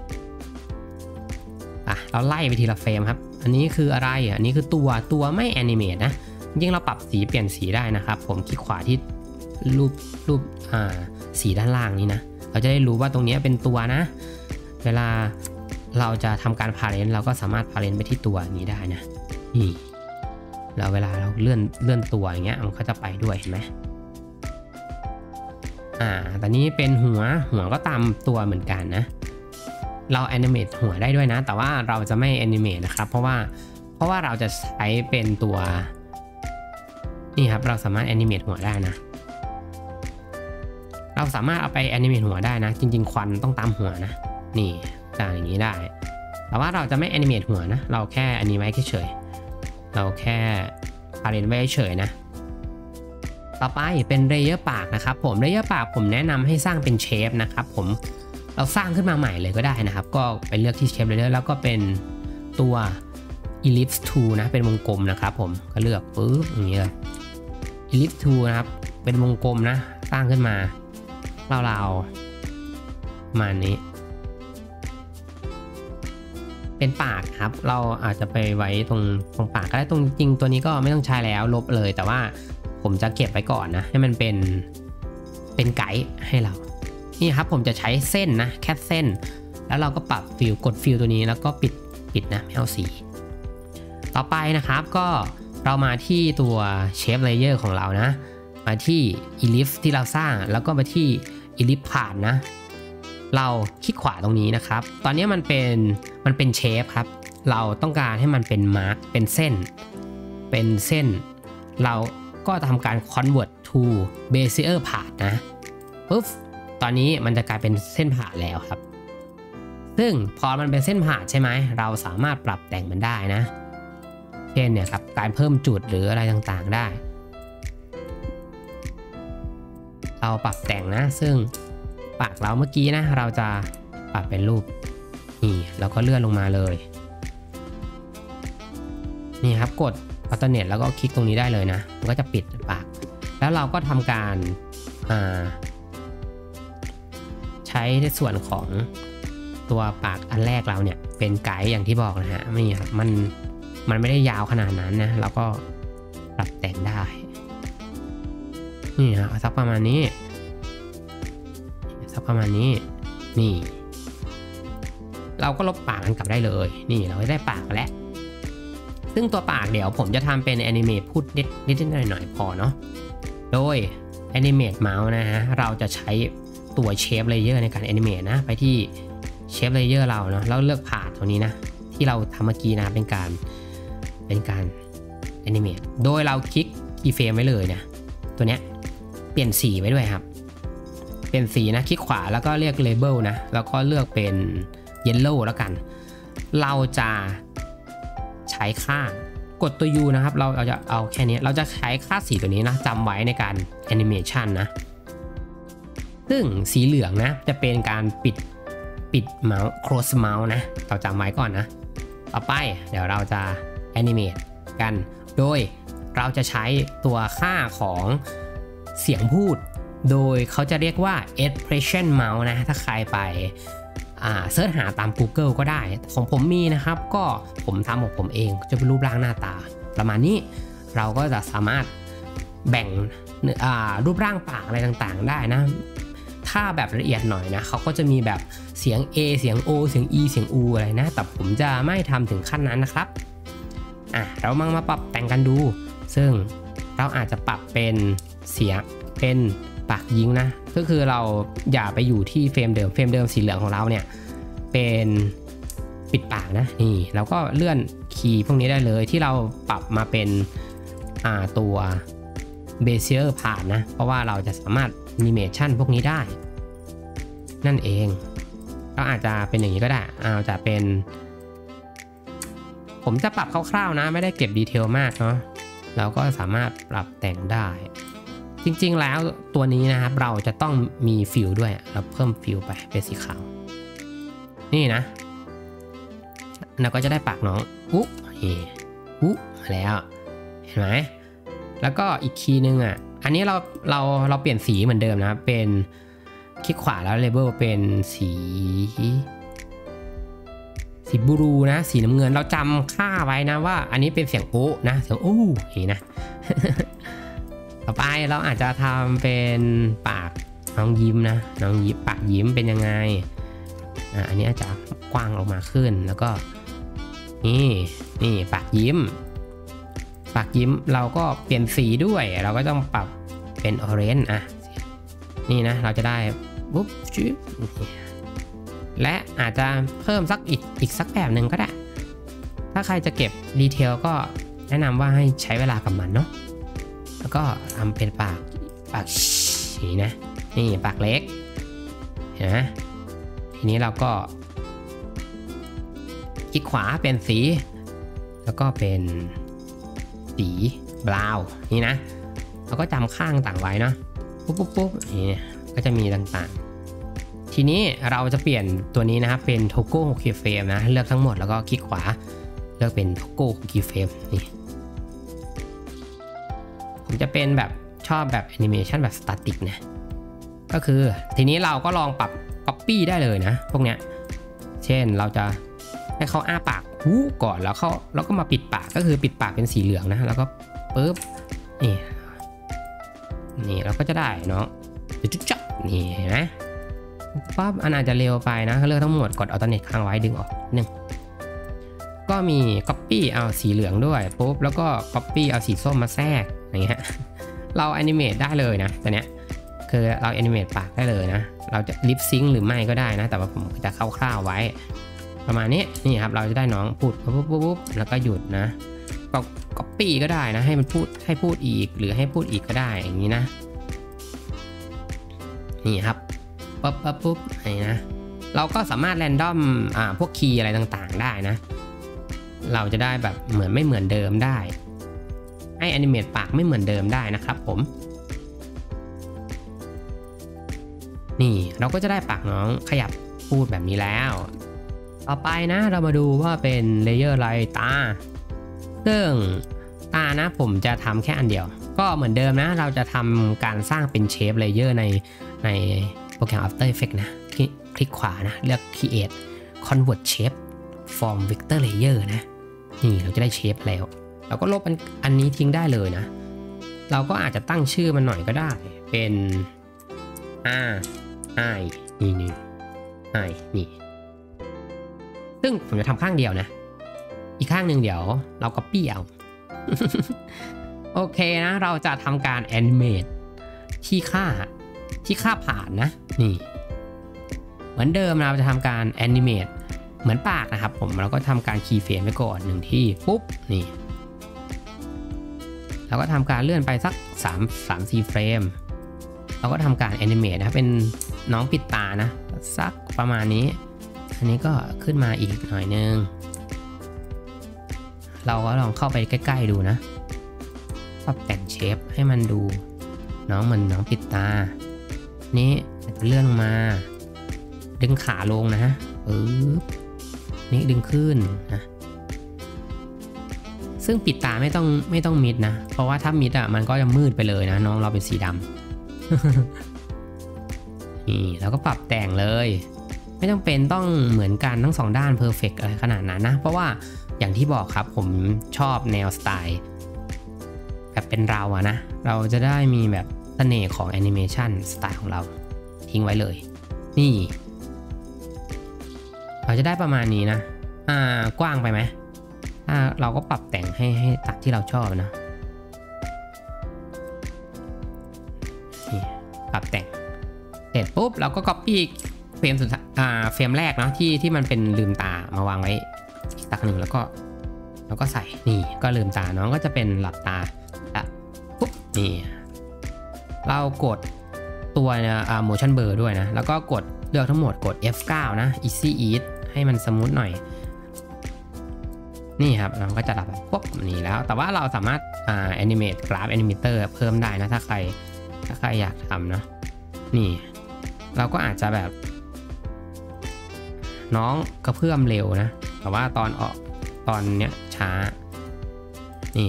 เราไล่ไปทีละเฟรมครับอันนี้คืออะไรอันนี้คือตัวไม่แอนิเมตนะยิ่งเราปรับสีเปลี่ยนสีได้นะครับผมคลิกขวาที่รูปสีด้านล่างนี้นะเราจะได้รู้ว่าตรงนี้เป็นตัวนะเวลาเราจะทำการพาเลนเราก็สามารถพาเลนไปที่ตัวนี้ได้นะนี่แล้วเวลาเราเลื่อนตัวอย่างเงี้ยมันก็จะไปด้วยเห็นไหมตอนนี้เป็นหัวก็ตามตัวเหมือนกันนะเราแอนิเมตหัวได้ด้วยนะแต่ว่าเราจะไม่แอนิเมตนะครับเพราะว่าเราจะใช้เป็นตัวนี่ครับเราสามารถแอนิเมตหัวได้นะเราสามารถเอาไปแอนิเมตหัวได้นะจริงๆควันต้องตามหัวนะนี่อย่างนี้ได้แต่ว่าเราจะไม่แอนิเมตหัวนะเราแค่อันนี้ไว้เฉยเราแค่พาเลนไว้เฉยนะต่อไปเป็นเลเยอร์ปากนะครับผมเลเยอร์ปากผมแนะนำให้สร้างเป็นเชฟนะครับผมเราสร้างขึ้นมาใหม่เลยก็ได้นะครับก็ไปเลือกที่เชฟเลเยอร์แล้วก็เป็นตัว ellipse tool นะเป็นวงกลมนะครับผมก็เลือกปึ๊บอย่างนี้เลย ellipse tool นะครับเป็นวงกลมนะสร้างขึ้นมาเราประมาณนี้เป็นปากครับเราอาจจะไปไว้ตรงปากก็ได้ตรงจริงตัวนี้ก็ไม่ต้องใช้แล้วลบเลยแต่ว่าผมจะเก็บไว้ก่อนนะให้มันเป็นไกด์ให้เรานี่ครับผมจะใช้เส้นนะแค่เส้นแล้วเราก็ปรับฟิลกดฟิลตัวนี้แล้วก็ปิดนะไม่เอาสีต่อไปนะครับก็เรามาที่ตัวเชฟเลเยอร์ของเรานะมาที่ ellipse ที่เราสร้างแล้วก็มาที่ ellipse ผ่านนะเราคลิกขวาตรงนี้นะครับตอนนี้มันเป็นเชฟครับเราต้องการให้มันเป็นมาร์กเป็นเส้นเราก็ทำการ convert to bezier path นะปุ๊บตอนนี้มันจะกลายเป็นเส้นผ่าแล้วครับซึ่งพอมันเป็นเส้นผ่าใช่ไหมเราสามารถปรับแต่งมันได้นะเช่นเนี่ยครับการเพิ่มจุดหรืออะไรต่างๆได้เราปรับแต่งนะซึ่งปากเราเมื่อกี้นะเราจะปรับเป็นรูปนี่แล้วก็เลื่อนลงมาเลยนี่ครับกด alternate แล้วก็คลิกตรงนี้ได้เลยนะมันก็จะปิดปากแล้วเราก็ทำการใช้ในส่วนของตัวปากอันแรกเราเนี่ยเป็นไกด์อย่างที่บอกนะฮะไม่ครับมันไม่ได้ยาวขนาดนั้นนะเราก็ปรับแต่งได้นี่ฮะสักประมาณนี้นี่เราก็ลบปากมันกลับได้เลยนี่เราได้ปากแล้วซึ่งตัวปากเดี๋ยวผมจะทำเป็นแอนิเมตพูดนิดหน่อยพอเนาะโดยแอนิเมตเมาส์นะฮะเราจะใช้ตัวเชฟเลเยอร์ในการแอนิเมตนะไปที่เชฟเลเยอร์เราเนาะแล้วเลือกผ่านตรงนี้นะที่เราทำเมื่อกี้นะเป็นการแอนิเมตโดยเราคลิกคีย์เฟรมไว้เลยนะตัวเนี้ยเปลี่ยนสีไว้ด้วยครับเปลี่ยนสีนะคลิกขวาแล้วก็เรียกเลเบลนะแล้วก็เลือกเป็นเยลโล่แล้วกันเราจะใช้ค่ากดตัว U นะครับเราจะเอาแค่นี้เราจะใช้ค่าสีตัวนี้นะจำไว้ในการแอนิเมชันนะซึ่งสีเหลืองนะจะเป็นการปิดเมาส์ close mouse นะเราจำไว้ก่อนนะต่อไปเดี๋ยวเราจะแอนิเมตกันโดยเราจะใช้ตัวค่าของเสียงพูดโดยเขาจะเรียกว่า expression mouse นะถ้าใครไปเสิร์ชหาตาม Google ก็ได้ของผมมีนะครับก็ผมทำของผมเองจะเป็นรูปร่างหน้าตาประมาณนี้เราก็จะสามารถแบ่งรูปร่างปากอะไรต่างๆได้นะถ้าแบบละเอียดหน่อยนะเขาก็จะมีแบบเสียง A เสียง O เสียง E เสียง U อะไรนะแต่ผมจะไม่ทำถึงขั้นนั้นนะครับเรามาปรับแต่งกันดูซึ่งเราอาจจะปรับเป็นเสียงเป็นปากยิงนะก็คือเราอย่าไปอยู่ที่เฟรมเดิมสีเหลืองของเราเนี่ยเป็นปิดปากนะนี่เราก็เลื่อนคีย์พวกนี้ได้เลยที่เราปรับมาเป็นตัวเบเซียร์ผ่านนะเพราะว่าเราจะสามารถแอนิเมชันพวกนี้ได้นั่นเองก็อาจจะเป็นอย่างนี้ก็ได้อาจจะเป็นผมจะปรับคร่าวๆนะไม่ได้เก็บดีเทลมากเนาะเราก็สามารถปรับแต่งได้จริงๆแล้วตัวนี้นะครับเราจะต้องมีฟิลด้วยเราเพิ่มฟิลไปเป็นสีขาวนี่นะเราก็จะได้ปากน้องมาแล้วเห็นไหมแล้วก็อีกคีย์นึงอันนี้เราเปลี่ยนสีเหมือนเดิมนะเป็นคลิกขวาแล้วเลเบลเป็นสีบลูนะสีน้ำเงินเราจำค่าไว้นะว่าอันนี้เป็นเสียงโอ้นะเสียงโอ้นี่นะ ต่อไปเราอาจจะทำเป็นปากน้องยิ้มนะน้องยิ้มปากยิ้มเป็นยังไงอันนี้อาจจะกว้างออกมาขึ้นแล้วก็นี่ปากยิ้มเราก็เปลี่ยนสีด้วยเราก็ต้องปรับเป็นออเรนจ์นี่นะเราจะได้ปุ๊บจิ๊บและอาจจะเพิ่มอีกสักแบบหนึ่งก็ได้ถ้าใครจะเก็บดีเทลก็แนะนำว่าให้ใช้เวลากับมันเนาะแล้วก็ทำเป็นปากนี่นะนี่ปากเล็กเห็นไหมทีนี้เราก็คลิกขวาเป็นสีแล้วก็เป็นสีบราวน์นี่นะเราก็จำข้างต่างไว้เนาะปุ๊บนี่ก็จะมีต่างๆทีนี้เราจะเปลี่ยนตัวนี้นะครับเป็นโทโก้คีย์เฟรมนะเลือกทั้งหมดแล้วก็คลิกขวาเลือกเป็นโทโก้คีย์เฟรมนี่ผมจะเป็นแบบชอบแบบแอนิเมชันแบบสแตติกนะก็คือทีนี้เราก็ลองปรับ Copy ได้เลยนะพวกเนี้ยเช่นเราจะให้เขาอ้าปากก่อนแล้วก็มาปิดปากก็คือปิดปากเป็นสีเหลืองนะแล้วก็ปึ๊บนี่เราก็จะได้เนาะจุ๊บนี่เห็นไหมปั๊บอันอาจจะเร็วไปนะเลือกทั้งหมดกด Alternate ค้างไว้ดึงออกก็มี Copy เอาสีเหลืองด้วยปุ๊บแล้วก็ Copy เอาสีส้มมาแทรกอย่างเงี้ยเราแอนิเมตได้เลยนะตัวเนี้ยคือเราแอนิเมตปากได้เลยนะเราจะลิปซิงค์หรือไม่ก็ได้นะแต่ว่าผมจะคร่าวๆไว้ประมาณนี้นี่ครับเราจะได้น้องพูดปุ๊บแล้วก็หยุดนะก็ Copy ก็ได้นะให้มันพูดอีกหรือให้พูดอีกก็ได้อย่างนี้นะนี่ครับปุ๊บนี่นะเราก็สามารถแรนดอมพวกคีย์อะไรต่างๆได้นะเราจะได้แบบไม่เหมือนเดิมได้ให้แอนิเมตปากไม่เหมือนเดิมได้นะครับผมนี่เราก็จะได้ปากน้องขยับพูดแบบนี้แล้วต่อไปนะเรามาดูว่าเป็นเลเยอร์อะไรตาซึ่งตานะผมจะทำแค่อันเดียวก็เหมือนเดิมนะเราจะทำการสร้างเป็นเชฟเลเยอร์ในโปรแกรม After Effects นะคลิกขวานะเลือก Create Convert Shape From Vector Layer นะนี่เราจะได้เชฟแล้วเราก็ลบอันนี้ทิ้งได้เลยนะเราก็อาจจะตั้งชื่อมันหน่อยก็ได้เป็นนี่ซึ่งผมจะทำข้างเดียวนะอีกข้างหนึ่งเดี๋ยวเราก็ปี้เอา โอเคนะเราจะทำการแอนิเมตที่ค่าผ่านนะนี่เหมือนเดิมเราจะทำการแอนิเมตเหมือนปากนะครับเราก็ทำการคีย์เฟรมไว้ก่อน1ที่ปุ๊บนี่เราก็ทำการเลื่อนไปสัก3-4 เฟรมเราก็ทำการแอนิเมตนะเป็นน้องปิดตานะสักประมาณนี้อันนี้ก็ขึ้นมาอีกหน่อยนึงเราก็ลองเข้าไปใกล้ๆดูนะปรับแต่งเชฟให้มันดูน้องเหมือนน้องปิดตานี้จะเลื่อนลงมาดึงขาลงนะปึ๊บนี่ดึงขึ้นนะซึ่งปิดตาไม่ต้องมิดนะเพราะว่าถ้ามิดมันก็จะมืดไปเลยนะน้องเราเป็นสีดำ นี่เราก็ปรับแต่งเลยไม่จำเป็นต้องเหมือนกันทั้ง2ด้านเพอร์เฟกต์อะไรขนาดนั้นนะเพราะว่าอย่างที่บอกครับผมชอบแนวสไตล์แบบเป็นเรานะเราจะได้มีแบบเสน่ห์ของแอนิเมชันสไตล์ของเราทิ้งไว้เลยนี่เราจะได้ประมาณนี้นะกว้างไปไหมเราก็ปรับแต่งให้ตัดที่เราชอบนะนี่ปรับแต่งเสร็จปุ๊บเราก็ copy เฟรมสุดเฟรมแรกเนาะที่มันเป็นลืมตามาวางไว้อีกตักหนึ่งแล้วก็ใส่นี่ก็ลืมตาน้องก็จะเป็นหลับตาปุ๊บนี่เรากดตัวmotion blur ด้วยนะแล้วก็กดเลือกทั้งหมดกด F9 นะ easy ease ให้มันสมูทหน่อยนี่ครับเราก็จะหลับปุ๊บนี่แล้วแต่ว่าเราสามารถanimate graph animator เพิ่มได้นะถ้าใครอยากทำนะนี่เราก็อาจจะแบบน้องกระเพื่อมเร็วนะแต่ว่าตอนเนี้ยช้านี่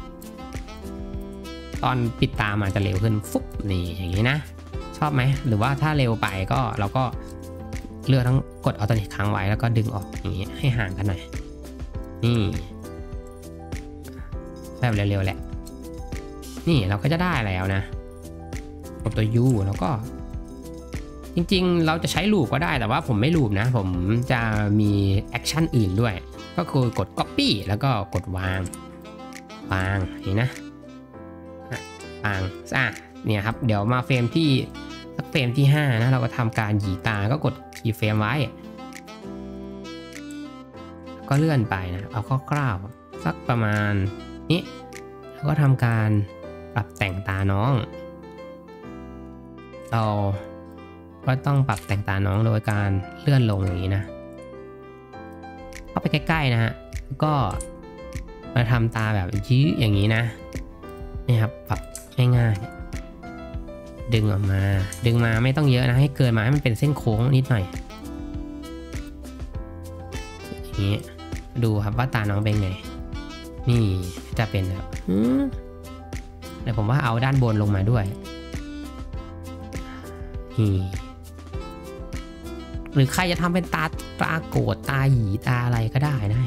ตอนปิดตามันจะเร็วขึ้นฟุ๊บนี่อย่างนี้นะชอบไหมหรือว่าถ้าเร็วไปก็เราก็เลือกทั้งกดอัลเทอร์เนทค้างไว้แล้วก็ดึงออกอย่างนี้ให้ห่างกันหน่อยนี่แบบเร็วๆแหละนี่เราก็จะได้แล้วนะกดตัว U แล้วก็จริงๆเราจะใช้ลูปก็ได้แต่ว่าผมไม่ลูปนะผมจะมีแอคชั่นอื่นด้วยก็คือกด Copy แล้วก็กดวางนี่นะวางเนี่ยครับเดี๋ยวมาเฟรมที่สักเฟรมที่5นะเราก็ทำการหยีตาก็กดคีย์เฟรมไว้ก็เลื่อนไปนะเอาคร่าวๆสักประมาณนี้แล้วก็ทำการปรับแต่งตาน้องเราก็ต้องปรับแต่งตาน้องโดยการเลื่อนลงอย่างนี้นะเข้าไปใกล้ๆนะฮะก็มาทำตาแบบยื้ออย่างนี้นะนี่ครับปรับง่ายๆดึงออกมาไม่ต้องเยอะนะให้เกินมาให้มันเป็นเส้นโค้งนิดหน่อยอย่างนี้ดูครับว่าตาน้องเป็นไงนี่จะเป็นแบบแต่ผมว่าเอาด้านบนลงมาด้วยนี่หรือใครจะทำเป็นตาโกรธตาหยีตาอะไรก็ได้นะ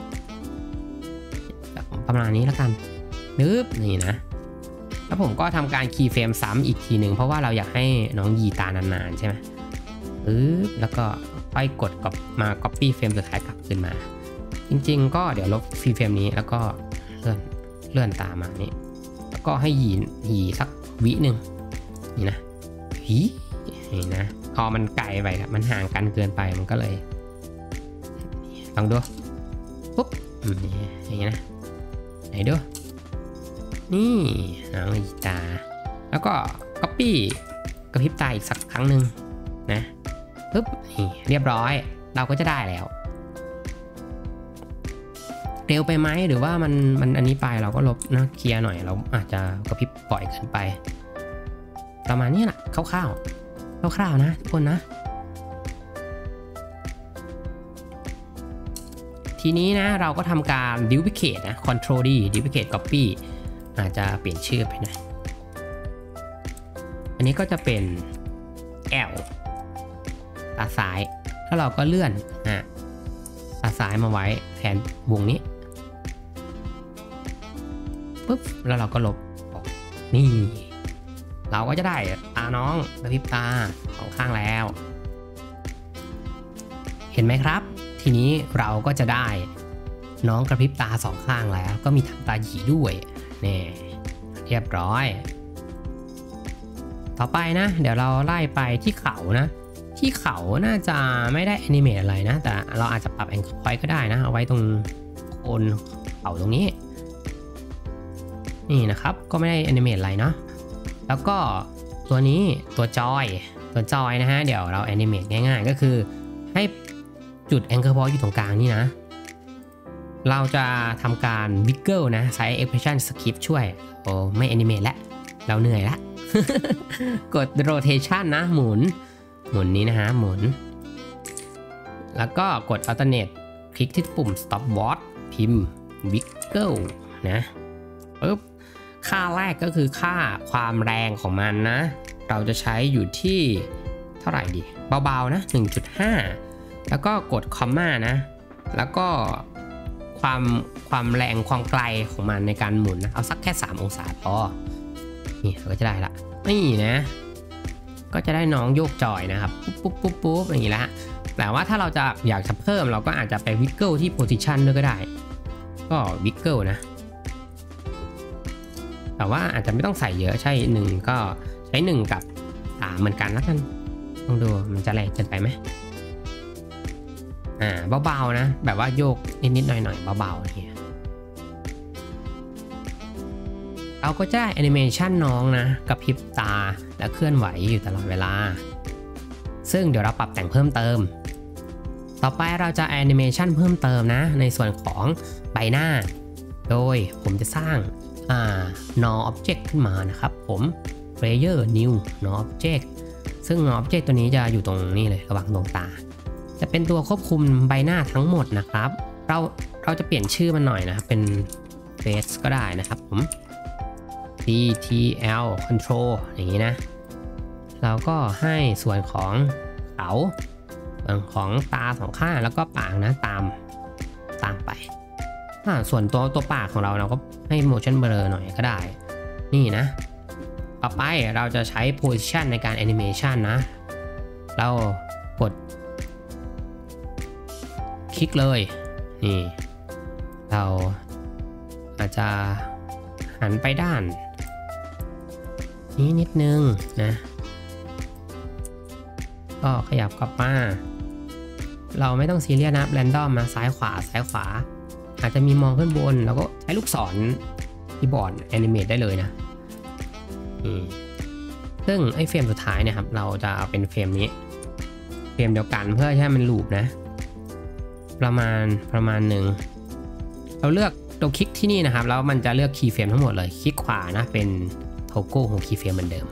ประมาณนี้แล้วกันนี่นะแล้วผมก็ทำการคีย์เฟรมซ้ำอีกทีหนึ่งเพราะว่าเราอยากให้น้องหยีตานานๆใช่ไหมแล้วก็ค่อยกดมา copy เฟรมสุดท้ายกลับขึ้นมาจริงๆก็เดี๋ยวลบคีย์เฟรมนี้แล้วก็เลื่อนตามานี่แล้วก็ให้หยีสักวิหนึ่งนี่นะนี่นะพอมันไกลไปครับมันห่างกันเกินไปมันก็เลยลองดูปุ๊บอย่างนี้นะไหนดูนี่น้องหยีตาแล้วก็ copy กระพริบตาอีกสักครั้งหนึ่งนะปุ๊บนี่เรียบร้อยเราก็จะได้แล้วเร็วไปไหมหรือว่ามันอันนี้ไปเราก็ลบนะเคลียร์หน่อยเราอาจจะกระพริบปล่อยเกินไปประมาณนี้แหละคร่าวๆนะทุกคนนะทีนี้นะเราก็ทำการ duplicate นะ Ctrl D duplicate copy อาจจะเปลี่ยนชื่อไปหน่อยอันนี้ก็จะเป็น L ตาซ้ายแล้วเราก็เลื่อนตาซ้ายมาไว้แทนวงนี้ปุ๊บแล้วเราก็ลบนี่เราก็จะได้ตาน้องกระพริบตาสองข้างแล้วเห็นไหมครับทีนี้เราก็จะได้น้องกระพริบตาสองข้างแล้วก็มีทำตาหยีด้วยนี่เรียบร้อยต่อไปนะเดี๋ยวเราไล่ไปที่เขานะที่เขาน่าจะไม่ได้แอนิเมตอะไรนะแต่เราอาจจะปรับแองเกิลพอยต์ก็ได้นะเอาไว้ตรงโคนเขาตรงนี้นี่นะครับก็ไม่ได้แอนิเมตอะไรเนาะแล้วก็ตัวนี้ตัวจอยนะฮะเดี๋ยวเราแอนิเมตง่ายๆก็คือให้จุดแองเกิลพอยต์อยู่ตรงกลางนี่นะเราจะทำการวิกเกิลนะใช้ expression script ช่วยโอ้ไม่แอนิเมตแล้วเราเหนื่อยละ กด rotation นะหมุนนี้นะฮะหมุนแล้วก็กด alternate คลิกที่ปุ่ม stop watch พิมพ์ wiggle นะปึ๊บค่าแรกก็คือค่าความแรงของมันนะเราจะใช้อยู่ที่เท่าไหร่ดีเบาๆนะ 1.5 แล้วก็กดคอมมานะแล้วก็ความแรงความไกลของมันในการหมุนนะเอาสักแค่3องศาพอนี่เราก็จะได้ละนี่นะก็จะได้น้องโยกจอยนะครับปุ๊บอย่างนี้ละแต่ว่าถ้าเราจะอยากจะเพิ่มเราก็อาจจะไปวิกเกิลที่ position ด้วยก็ได้ก็วิกเกิลนะแต่ว่าอาจจะไม่ต้องใส่เยอะใช่1ก็ใช้1กับ3เหมือนกันแล้วกันลองดูมันจะแรงเกินไปไหมเบาๆนะแบบว่าโยกนิดๆหน่อยๆเบาๆเนี่ยเราก็จะแอนิเมชันน้องนะกับพริบตาและเคลื่อนไหวอยู่ตลอดเวลาซึ่งเดี๋ยวเราปรับแต่งเพิ่มเติมต่อไปเราจะแอนิเมชันเพิ่มเติมนะในส่วนของใบหน้าโดยผมจะสร้างnull object ขึ้นมานะครับผม layer new null object ซึ่ง null object ตัวนี้จะอยู่ตรงนี้เลยระหว่างดวงตาจะเป็นตัวควบคุมใบหน้าทั้งหมดนะครับเราจะเปลี่ยนชื่อมันหน่อยนะครับเป็น face ก็ได้นะครับผม dtl control อย่างนี้นะเราก็ให้ส่วนของเขาส่วนของตาสองข้างแล้วก็ปากนะตามไปส่วนตัวปากของเราก็ให้ motion blur หน่อยก็ได้นี่นะต่อไปเราจะใช้ position ในการ animation นะเรากดคลิกเลยนี่เราอาจจะหันไปด้านนี้นิดนึงนะก็ขยับกลับมาเราไม่ต้องซีเรียสนะแรนดอมมาซ้ายขวาอาจจะมีมองขึ้นบนแล้วก็ใช้ลูกศรคีย์บอร์ดแอนิเมตได้เลยนะซึ่งไอ้เฟรมสุดท้ายเนี่ยครับเราจะเอาเป็นเฟรมนี้เฟรมเดียวกันเพื่อให้มันลูปนะประมาณหนึ่งเราเลือกตัวคลิกที่นี่นะครับแล้วมันจะเลือกคีย์เฟรมทั้งหมดเลยคลิกขวานะเป็นโทโก้ของคีย์เฟรมเหมือนเดิม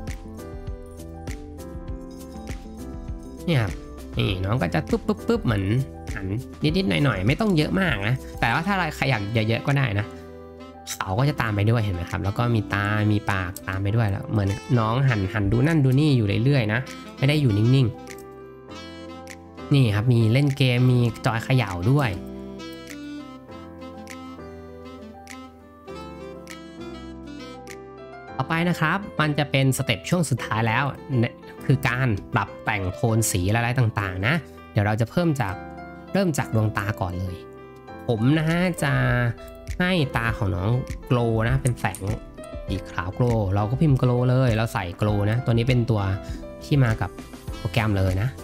เนี่ยครับนี่น้องก็จะปุ๊บเหมือนหันนิดๆหน่อยๆไม่ต้องเยอะมากนะแต่ว่าถ้าใครอยากเยอะๆก็ได้นะเขาก็จะตามไปด้วยเห็นไหมครับแล้วก็มีตามีปากตามไปด้วยแล้วเหมือนน้องหันดูนั่นดูนี่อยู่เรื่อยๆนะไม่ได้อยู่นิ่งๆนี่ครับมีเล่นเกมมีจอยเขย่าด้วยต่อไปนะครับมันจะเป็นสเต็ปช่วงสุดท้ายแล้วคือการปรับแต่งโทนสีอะไรต่างๆนะเดี๋ยวเราจะเริ่มจากดวงตาก่อนเลยผมนะฮะจะให้ตาของน้องโกลนะเป็นแสงสีขาวโกลเราก็พิมพ์โกลเลยเราใส่โกลนะตัวนี้เป็นตัวที่มากับโปรแกรมเลยนะ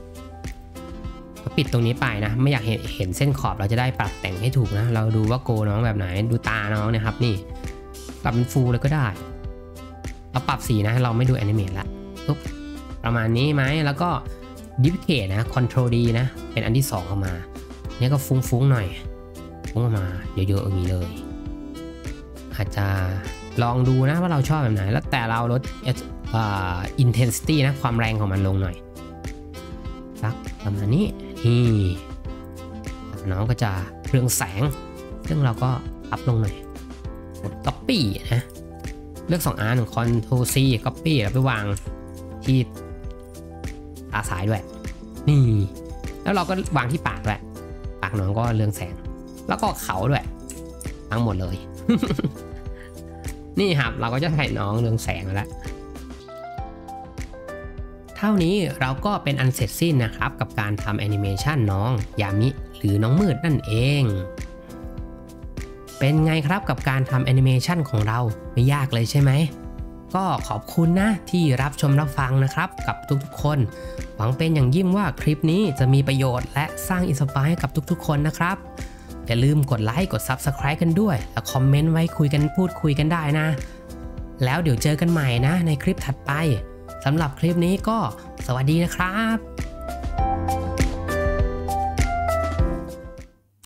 ปิดตรงนี้ไปนะไม่อยากเห็นเส้นขอบเราจะได้ปรับแต่งให้ถูกนะเราดูว่าโกน้องแบบไหนดูตาน้องนะครับนี่ปรับเป็นฟูลเลยก็ได้เราปรับสีนะเราไม่ดูแอนิเมตละปุ๊บประมาณนี้ไหมแล้วก็ดิฟเคทนะ Ctrl D นะเป็นอันที่2ออกมาเนี่ยก็ฟุ้งหน่อยฟุ้งออกมาเยอะๆอย่างนี้เลยอาจจะลองดูนะว่าเราชอบแบบไหนแล้วแต่เราลดintensity นะความแรงของมันลงหน่อยสักประมาณนี้นี่น้องก็จะเรืองแสงซึ่งเราก็อัพลงหน่อยกด copy นะเลือก2อัน Ctrl C copy แล้วไปวางที่ตาซ้ายด้วยนี่แล้วเราก็วางที่ปากด้วยปากน้องก็เรืองแสงแล้วก็เขาด้วยทั้งหมดเลย นี่ครับเราก็จะให้น้องเรืองแสงแล้วเท่านี้เราก็เป็นอันเสร็จสิ้นนะครับกับการทำแอนิเมชันน้องยามิหรือน้องมืดนั่นเองเป็นไงครับกับการทำแอนิเมชันของเราไม่ยากเลยใช่ไหมก็ขอบคุณนะที่รับชมรับฟังนะครับกับทุกๆคนหวังเป็นอย่างยิ่งว่าคลิปนี้จะมีประโยชน์และสร้างอินสไปร์ให้กับทุกๆคนนะครับอย่าลืมกดไลค์กด Subscribe กันด้วยและคอมเมนต์ไว้พูดคุยกันได้นะแล้วเดี๋ยวเจอกันใหม่นะในคลิปถัดไปสำหรับคลิปนี้ก็สวัสดีนะครับ